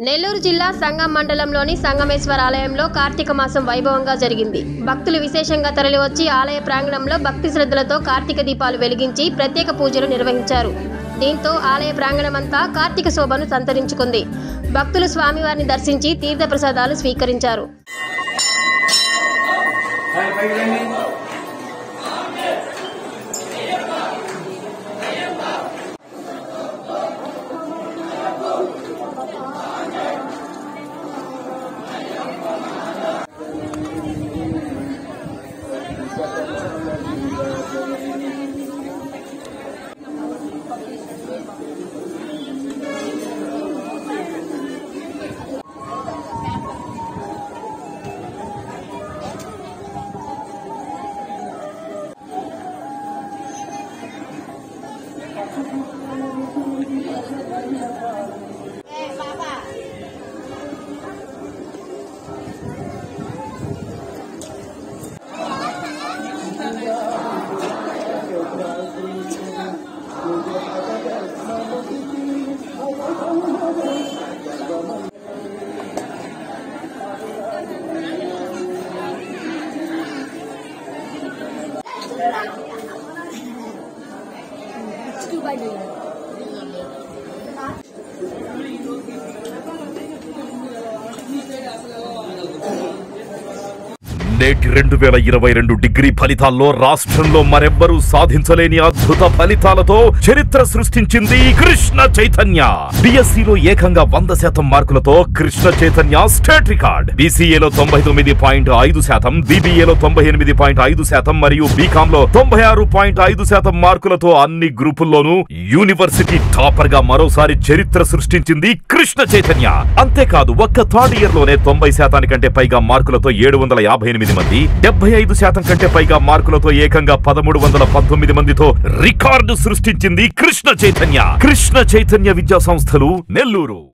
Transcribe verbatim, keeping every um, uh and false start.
నెల్లూరు జిల్లా సంగం మండలంలోని సంగమేశ్వర ఆలయంలో కార్తీక మాసం వైభవంగా జరిగింది. భక్తులు విశేషంగా తరలివచ్చి ఆలయ ప్రాంగణంలో భక్తి శ్రద్ధలతో కార్తీక దీపాలు వెలిగించి ప్రత్యేక పూజలు నిర్వహించారు. దీంతో ఆలయ ప్రాంగణమంతా కార్తీక శోభను సంతరించుకుంది. భక్తులు స్వామివారిని దర్శించి తీర్థప్రసాదాలు స్వీకరించారు. నేటి రెండు వేల ఇరవై రెండు డిగ్రీ ఫలితాల్లో రాష్ట్రంలో మరెవ్వరూ సాధించలేని అద్భుత ఫలితాలతో చరిత్ర సృష్టించింది కృష్ణ చైతన్య. బిఎస్సిలో ఏకంగా వంద శాతం మార్కులతో కృష్ణ చైతన్య స్టేట్ రికార్డ్. బీసీఏలో తొంభై తొమ్మిది పాయింట్ ఐదు శాతం, బీబీఏలో తొంభై ఎనిమిది పాయింట్ ఐదు శాతం మరియు బీకామ్ లో తొంభై ఆరు పాయింట్ ఐదు శాతం మార్కులతో అన్ని గ్రూపుల్లోనూ యూనివర్సిటీ టాపర్ గా మరోసారి చరిత్ర సృష్టించింది కృష్ణ చైతన్య. అంతేకాదు ఒక్క థర్డ్ ఇయర్ లోనే తొంభై శాతానికంటే పైగా మార్కులతో ఏడు వందల యాభై ఎనిమిది మంది, డెబ్బై ఐదు శాతం కంటే పైగా మార్కులతో ఏకంగా పదమూడు వందల పంతొమ్మిది మందితో రికార్డు సృష్టించింది కృష్ణ చైతన్య. కృష్ణ చైతన్య విద్యా సంస్థలు, నెల్లూరు.